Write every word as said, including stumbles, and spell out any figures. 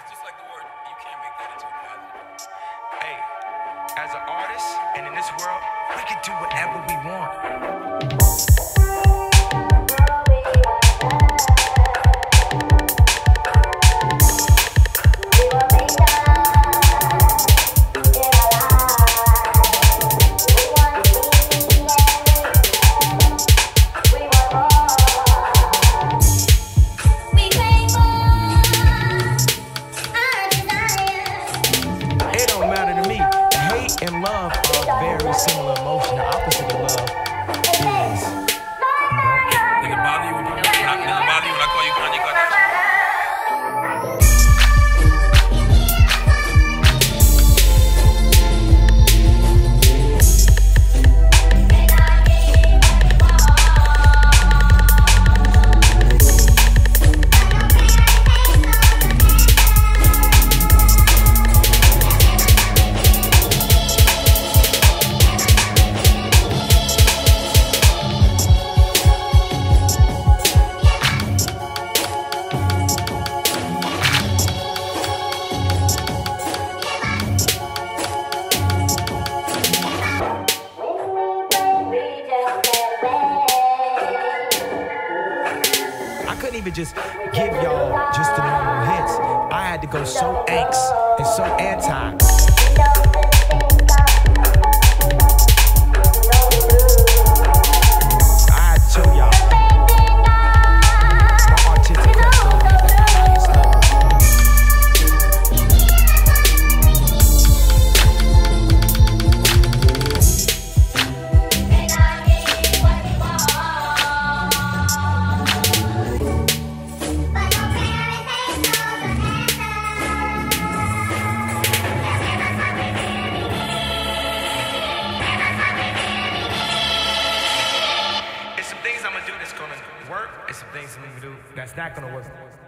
just like the word. You can't make that into a positive. Hey, as an artist and in this world, we can do whatever we want. And love are very similar emotions. The opposite of love is. Does it bother you when does it bother you when I call you Kanye Kardashian? Just give y'all just the normal hits. I had to go so angst and so anti. I had to tell y'all my artistic credibility is at the highest level. That's not gonna work.